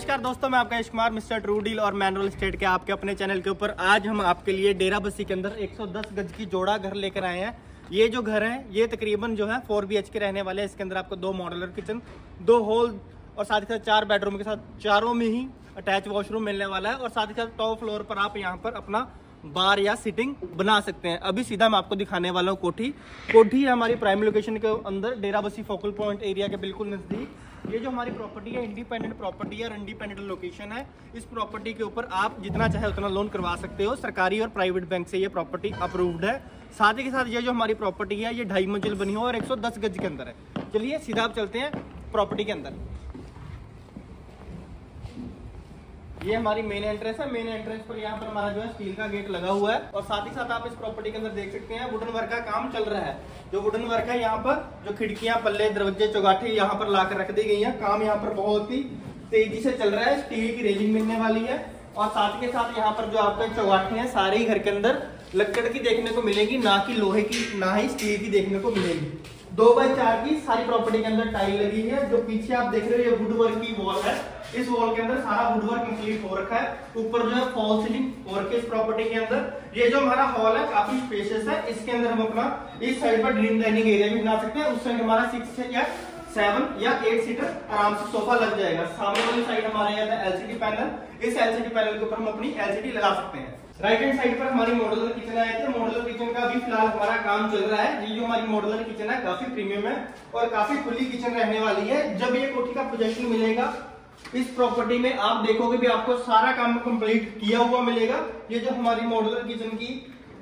नमस्कार दोस्तों, मैं आपका Yash Kumar mister true deal और मैनुअल स्टेट के आपके अपने चैनल के ऊपर आज हम आपके लिए डेरा बस्सी के अंदर 110 गज की जोड़ा घर लेकर आए हैं। ये जो घर है ये तकरीबन जो है 4 BHK रहने वाले हैं। इसके अंदर आपको 2 मॉड्यूलर किचन, 2 हॉल और साथ ही साथ 4 बेडरूम के साथ चारों में ही अटैच वॉशरूम मिलने वाला है। और साथ ही साथ टॉप फ्लोर पर आप यहाँ पर अपना बार या सिटिंग बना सकते हैं। अभी सीधा मैं आपको दिखाने वाला हूँ कोठी है हमारी प्राइम लोकेशन के अंदर, Dera Bassi focal point area के बिल्कुल नजदीक। ये जो हमारी प्रॉपर्टी है इंडिपेंडेंट प्रॉपर्टी है और इंडिपेंडेंट लोकेशन है। इस प्रॉपर्टी के ऊपर आप जितना चाहे उतना लोन करवा सकते हो। सरकारी और प्राइवेट बैंक से ये प्रॉपर्टी अप्रूव्ड है। साथ ही के साथ ये जो हमारी प्रॉपर्टी है ये 2.5 मंजिल बनी हो और 110 गज के अंदर है। चलिए सीधा आप चलते हैं प्रॉपर्टी के अंदर। ये हमारी मेन एंट्रेंस है। मेन एंट्रेंस पर यहाँ पर हमारा जो है स्टील का गेट लगा हुआ है। और साथ ही साथ आप इस प्रॉपर्टी के अंदर देख सकते हैं वुडन वर्क का काम चल रहा है। जो वुडन वर्क है यहाँ पर जो खिड़कियां, पल्ले, दरवाजे, चौगाठे यहाँ पर लाकर रख दी गई है। काम यहाँ पर बहुत ही तेजी से चल रहा है। स्टील की रेलिंग मिलने वाली है। और साथ के साथ यहाँ पर जो आपके चौगाठे हैं सारे ही घर के अंदर लकड़ की देखने को मिलेगी, ना कि लोहे की, ना ही स्टील की देखने को मिलेगी। 2x4 की सारी प्रॉपर्टी के अंदर टाइल लगी है। जो पीछे आप देख रहे हो ये वुडवर्क की वॉल है। इस वॉल के अंदर सारा वुडवर्क कंप्लीट हो रखा है। ऊपर जो है फॉल सीलिंग हो रखी है इस प्रॉपर्टी के अंदर। ये जो हमारा हॉल है काफी स्पेशियस है। इसके अंदर हम अपना इस साइड पर ड्रीम डाइनिंग एरिया भी बना सकते हैं। उस साइड हमारा 6 या 7 या 8 सीटर आराम से सोफा लग जाएगा। सामने वाली साइड हमारे यहाँ है LCD पैनल। इस LCD पैनल के ऊपर हम अपनी LCD लगा सकते हैं। राइट हैंड साइड पर हमारी मॉड्यूलर किचन आए थे। मॉड्यूलर किचन का भी फिलहाल हमारा काम चल रहा है। ये जो हमारी मॉड्यूलर किचन है काफी प्रीमियम है और काफी खुली किचन रहने वाली है। जब ये कोठी का पोजीशन मिलेगा इस प्रॉपर्टी में आप देखोगे भी आपको सारा काम कंप्लीट किया हुआ मिलेगा। ये जो हमारी मॉड्यूलर किचन की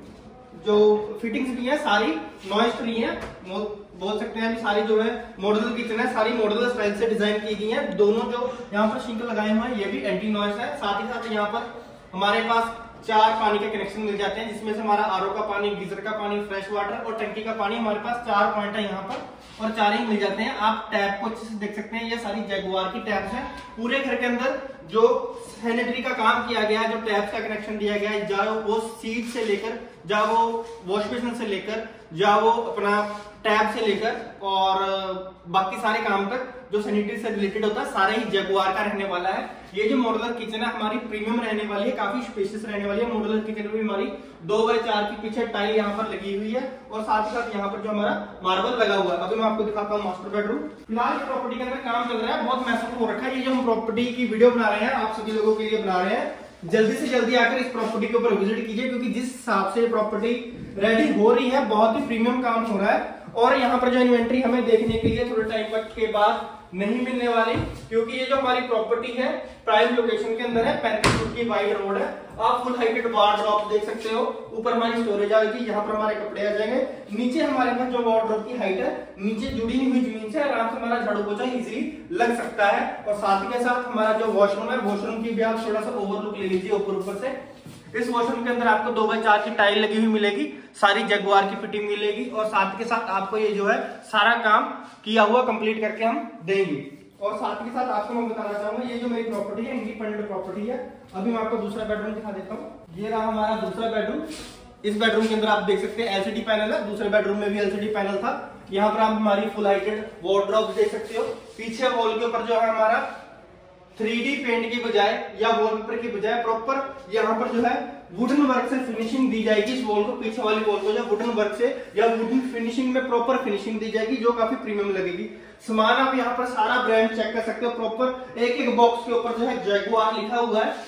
जो फिटिंग्स भी है सारी नॉइज फ्री है, बोल सकते हैं। अभी सारी जो है मॉड्यूलर किचन है सारी मॉड्यूलर स्टाइल से डिजाइन की गई है। दोनों जो यहाँ पर सिंक लगाए हुए हैं ये भी एंटी नॉइज है। साथ ही साथ यहाँ पर हमारे पास 4 पानी के कनेक्शन मिल जाते हैं, जिसमें से हमारा RO का पानी, गीजर का पानी, फ्रेश वाटर और टंकी का पानी। हमारे पास 4 पॉइंट है यहाँ पर और 4 ही मिल जाते हैं। आप टैप को अच्छे से देख सकते हैं। ये सारी जैगुआर की टैप्स हैं। पूरे घर के अंदर जो सैनिटरी का काम किया गया है, जो टैप्स का कनेक्शन दिया गया है, चाहे वो सीट से लेकर, चाहे वो वॉश बेसिन से लेकर, चाहे वो अपना टैप से लेकर और बाकी सारे काम तक जो सैनिटरी से रिलेटेड होता है सारे ही जैगुआर का रहने वाला है। ये जो मॉड्यूलर किचन है हमारी प्रीमियम रहने वाली है, काफी स्पेशियस रहने वाली है। मॉड्यूलर किचन में हमारी 2x4 की पीछे टाइल यहाँ पर लगी हुई है और साथ ही साथ यहाँ पर जो हमारा मार्बल लगा हुआ है। अभी मैं आपको दिखाता हूँ मास्टर बेडरूम। फिलहाल ये प्रॉपर्टी के अंदर काम चल रहा है, बहुत मैसेज हो रखा है। ये जो हम प्रॉपर्टी की वीडियो बना रहे हैं आप सभी लोगों के लिए बना रहे हैं। जल्दी से जल्दी आकर इस प्रॉपर्टी के ऊपर विजिट कीजिए, क्योंकि जिस हिसाब से प्रॉपर्टी रेडी हो रही है बहुत ही प्रीमियम काम हो रहा है। और यहाँ पर जो इन्वेंट्री हमें देखने के लिए थोड़े टाइम के बाद नहीं मिलने वाली, क्योंकि ये जो हमारी प्रॉपर्टी है प्राइम लोकेशन के अंदर है। 35 फुट की वाइड रोड है। आप फुल हाइटेड वार्डरोब देख सकते हो। ऊपर हमारी स्टोरेज आएगी, यहाँ पर हमारे कपड़े आ जाएंगे। नीचे हमारे पास जो वार्डरोब की हाइट है नीचे जुड़ी हुई जमीन से आराम से हमारा झाड़ू पोछा इजीली लग सकता है। और साथ ही के साथ हमारा जो वॉशरूम है, वॉशरूम की भी आप थोड़ा सा ओवरलुक ले लीजिए ऊपर से। इस वॉशरूम के अंदर आपको 2x4 की टाइल लगी हुई मिलेगी, सारी जगुआर की फिटिंग मिलेगी और साथ के साथ आपको ये जो है सारा काम किया हुआ कंप्लीट करके हम देंगे। और साथ के साथ आपको मैं बताना चाहूंगा ये जो मेरी प्रॉपर्टी है इंडिपेंडेंट प्रॉपर्टी है। अभी मैं आपको दूसरा बेडरूम दिखा देता हूँ। ये रहा हमारा दूसरा बेडरूम। इस बेडरूम के अंदर आप देख सकते हैं LCD पैनल है। दूसरे बेडरूम में भी LCD पैनल था। यहाँ पर आप हमारी फुल हाइटेड वार्डरोब देख सकते हो। पीछे वॉल के ऊपर जो है हमारा 3D पेंट की बजाय या वॉलपेपर की बजाय प्रॉपर यहाँ पर जो है वुडन वर्क से फिनिशिंग दी जाएगी। इस वॉल को, पीछे वाली वॉल को जो वुडन वर्क से या वुडन फिनिशिंग में प्रॉपर फिनिशिंग दी जाएगी, जो काफी प्रीमियम लगेगी। सामान आप यहाँ पर सारा ब्रांड चेक कर सकते हो। प्रॉपर एक बॉक्स के ऊपर जो है जैगुआर लिखा हुआ है।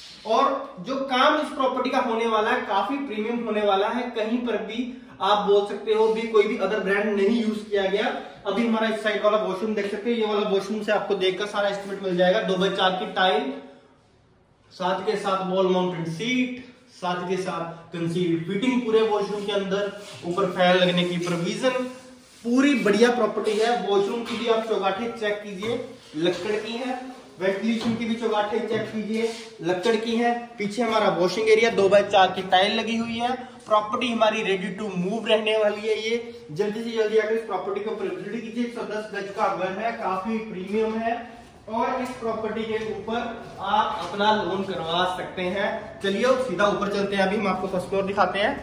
और जो काम इस प्रॉपर्टी का होने वाला है काफी प्रीमियम होने वाला है। कहीं पर भी आप बोल सकते हो भी कोई भी अदर ब्रांड नहीं यूज किया गया। अभी हमारा इस साइड वाला वॉशरूम देख सकते हो। ये वाला वॉशरूम से आपको देखकर सारा एस्टिमेट मिल जाएगा। 2x4 की टाइल, साथ के साथ वॉल माउंटेड सीट, साथ के साथ कंसील्ड फिटिंग पूरे वॉशरूम के अंदर, ऊपर फैन लगने की प्रोविजन, पूरी बढ़िया प्रॉपर्टी है। वॉशरूम की भी आप चौगाठे चेक कीजिए, लकड़ की है। वेंटिलेशन की भी चौगाठे चेक कीजिए, लकड़ की है। पीछे हमारा वॉशिंग एरिया, 2x4 की टाइल लगी हुई है। प्रॉपर्टी हमारी रेडी टू मूव रहने वाली है। ये जल्दी से जल्दी आकर इस प्रॉपर्टी को विजिट कीजिए। 110 गज का घर है, काफी प्रीमियम है और इस प्रॉपर्टी के ऊपर आप अपना लोन करवा सकते हैं। चलिए सीधा ऊपर चलते हैं। अभी हम आपको फर्स्ट फ्लोर दिखाते हैं।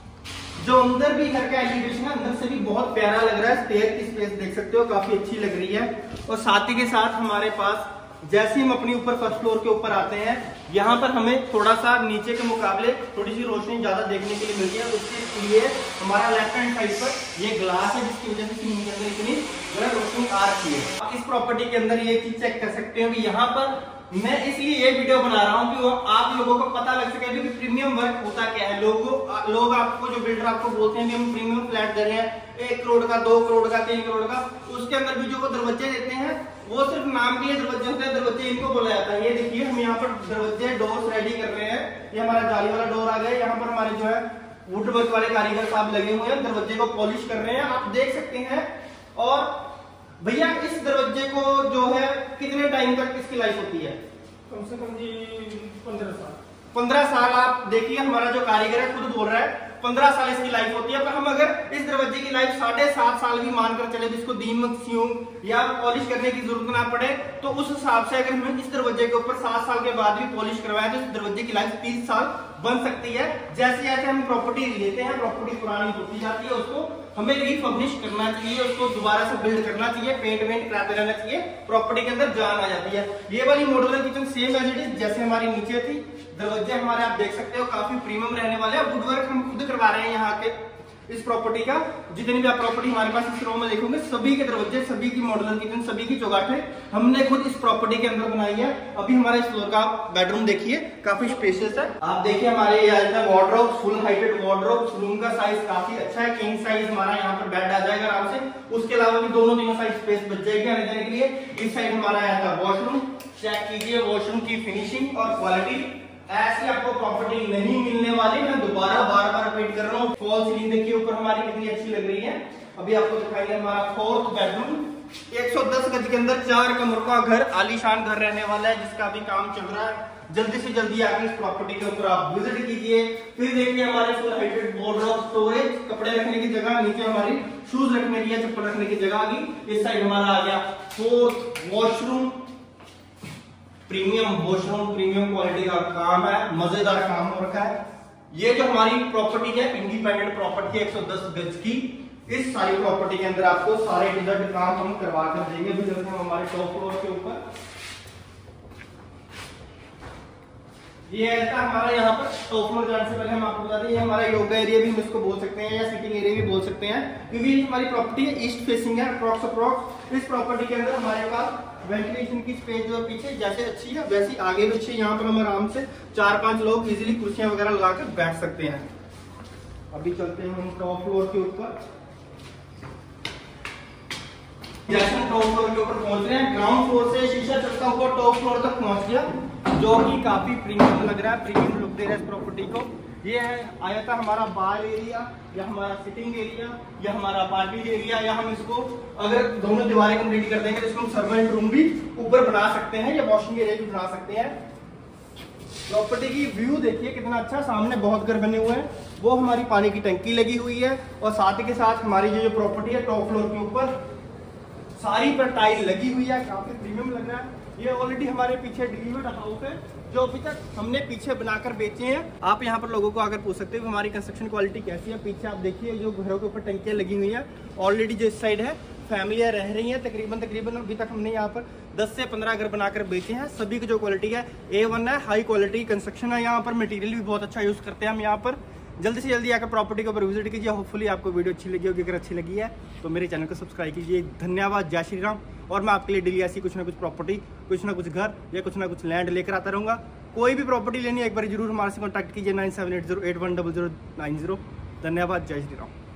जो अंदर भी घर का एलिवेशन है अंदर से भी बहुत प्यारा लग रहा है। स्टेयर की स्पेस देख सकते हो काफी अच्छी लग रही है। और साथ ही के साथ हमारे पास जैसे हम अपने ऊपर फर्स्ट फ्लोर के ऊपर आते हैं, यहाँ पर हमें थोड़ा सा नीचे के मुकाबले थोड़ी सी रोशनी ज्यादा देखने के लिए मिलती है। उसके लिए हमारा लेफ्ट हैंड साइड पर ये ग्लास है, जिसकी वजह से सीलिंग के अंदर इतनी रोशनी आ रही है। आप इस प्रॉपर्टी के अंदर ये चीज चेक कर सकते हो कि यहाँ पर मैं इसलिए ये वीडियो बना रहा हूँ कि वो आप लोगों को पता लग सके कि प्रीमियम वर्क होता क्या है। लोग आपको जो बिल्डर आपको बोलते हैं कि हम प्रीमियम फ्लैट दे रहे हैं 1 करोड़ का, 2 करोड़ का, 3 करोड़ का, उसके अंदर भी जो वो दरवाजे देते हैं वो सिर्फ नाम के लिए दरवाजे होते हैं। दरवाजे इनको बोला जाता है। ये देखिए हम यहाँ पर दरवाजे डोर्स रेडी कर रहे हैं। ये हमारा जाली वाला डोर आ गया। यहाँ पर हमारे जो है वुड वर्क वाले कारीगर साहब लगे हुए हैं, दरवाजे को पॉलिश कर रहे हैं, आप देख सकते हैं। और भैया इस दरवाजे को जो है कितने टाइम तक इसकी लाइफ होती है? कम से कम जी 15 साल। 15 साल। आप देखिए हमारा जो कारीगर है खुद बोल रहा है 15 साल इसकी लाइफ होती है। पर हम अगर इस दरवाजे की लाइफ 7.5 साल भी मानकर चले, जिसको दीमक स्यूम या पॉलिश करने की जरूरत ना पड़े, तो उस हिसाब से अगर हम इस दरवाजे के ऊपर 7 साल के बाद भी पॉलिश करवाएं तो इस दरवाजे की लाइफ 30 साल बन सकती है। जैसे जैसे हम प्रॉपर्टी लेते हैं, प्रॉपर्टी पुरानी होती जाती है, उसको हमें रीफर्निश करना चाहिए, उसको दोबारा से बिल्ड करना चाहिए, पेंट वेंट कराते रहना चाहिए, प्रॉपर्टी के अंदर जान आ जाती है। ये वाली modular kitchen same as it is जैसे हमारी नीचे थी। दरवाजे हमारे आप देख सकते हो काफी प्रीमियम रहने वाले हैं। वुडवर्क हम खुद करवा रहे हैं यहाँ के इस प्रॉपर्टी का। जितनी भी आप प्रॉपर्टी हमारे पास इस रो में देखोगे, सभी के दरवाजे, सभी की मॉड्यूलर किचन, सभी की चौगाठे हमने खुद इस प्रॉपर्टी के अंदर बनाई है। अभी हमारे इस फ्लोर का बेडरूम देखिए, काफी स्पेशियस है। आप देखिए हमारे ये wardrobe, full heighted wardrobe, room का साइज काफी अच्छा है। किंग साइज हमारा यहाँ पर बेड आ जाएगा आराम से। उसके अलावा भी दोनों साइड स्पेस बच जाएगी आने जाने के लिए। इस साइड हमारा आया था वॉशरूम। चेक कीजिए वॉशरूम की फिनिशिंग और क्वालिटी, ऐसी आपको प्रॉपर्टी नहीं मिलने वाली। मैं दोबारा बार बार रिपीट कर रहा हूँ। फॉल सीलिंग देखिए ऊपर हमारी कितनी अच्छी लग रही है। अभी आपको दिखाएंगे हमारा 4th बेडरूम। 110 गज के अंदर 4 कमरों का घर, आलीशान घर रहने वाला है, जिसका अभी काम चल रहा है। जल्दी से जल्दी आके इस प्रॉपर्टी के ऊपर आप विजिट कीजिए। फिर देखिए हमारे फुल हाइटेड वार्डरोब, स्टोरेज, कपड़े रखने की जगह, नीचे हमारी शूज रखने की, चप्पल रखने की जगह आ गई। इस साइड हमारा आ गया 4th washroom. Premium washroom, premium quality का काम है, मजेदार काम हो रखा है। ये जो हमारी प्रॉपर्टी है इंडिपेंडेंट प्रॉपर्टी 110 गज की, इस सारी प्रॉपर्टी के अंदर आपको सारे डिजर्ट काम हम करवा कर देंगे। अभी चलते हैं हमारे टॉप फ्लोर के ऊपर। ये ऐसा हमारा यहाँ पर टॉप फ्लोर जाने से पहले हम आपको बता दें, ये हमारा योगा एरिया भी हम इसको बोल सकते हैं या सिटिंग एरिया भी बोल सकते हैं, क्योंकि हमारी प्रॉपर्टी है ईस्ट फेसिंग है अप्रॉक्स। इस प्रॉपर्टी के अंदर हमारे पास वेंटिलेशन की स्पेस जो पीछे जैसे अच्छी है वैसी आगे भी अच्छी है। यहाँ पर हम आराम से 4-5 लोग इजीली कुर्सियां वगैरह लगाकर बैठ सकते हैं। अभी चलते हैं हम टॉप फ्लोर के ऊपर। जैसे हम टॉप फ्लोर के ऊपर पहुंच रहे हैं, ग्राउंड फ्लोर से शीशा चलता हुआ टॉप फ्लोर तक पहुंच गया, जो कि काफी प्रीमियम लग रहा है, प्रीमियम लुक दे रहा है इस प्रॉपर्टी को। ये है आया था हमारा बार एरिया या हमारा सिटिंग एरिया या हमारा पार्टी एरिया, या हम इसको अगर दोनों दीवारें कंप्लीट कर देंगे तो इसको हम सर्वेंट रूम भी ऊपर बना सकते हैं या वॉशिंग एरिया भी बना सकते हैं। प्रॉपर्टी की व्यू देखिए कितना अच्छा, सामने बहुत घर बने हुए हैं, वो हमारी पानी की टंकी लगी हुई है। और साथ के साथ हमारी जो प्रॉपर्टी है टॉप फ्लोर के ऊपर सारी पर टाइल लगी हुई है, काफी प्रीमियम लग रहा है। ये ऑलरेडी हमारे पीछे डिलीवर्ड हाउस है जो अभी तक हमने पीछे बनाकर बेचे हैं। आप यहाँ पर लोगों को आकर पूछ सकते हो कि हमारी कंस्ट्रक्शन क्वालिटी कैसी है। पीछे आप देखिए जो घरों के ऊपर टंकियां लगी हुई हैं, ऑलरेडी जो इस साइड है फैमिलियां रह रही हैं। तकरीबन अभी तक हमने यहाँ पर 10 से 15 घर बनाकर बेचे हैं। सभी की जो क्वालिटी है A1 है, हाई क्वालिटी कंस्ट्रक्शन है। यहाँ पर मटेरियल भी बहुत अच्छा यूज करते हैं हम यहाँ पर। जल्दी से जल्दी आकर प्रॉपर्टी के ऊपर विजिट कीजिए। होपफुली आपको वीडियो अच्छी लगी होगी। अगर अच्छी लगी है तो मेरे चैनल को सब्सक्राइब कीजिए। धन्यवाद, जय श्री राम। और मैं आपके लिए डेली ऐसी कुछ ना कुछ प्रॉपर्टी, कुछ ना कुछ घर या कुछ ना कुछ लैंड लेकर आता रहूँगा। कोई भी प्रॉपर्टी लेनी है एक बार जरूर हमारे से कॉन्टैक्ट कीजिए 9780810090। धन्यवाद, जय श्री राम।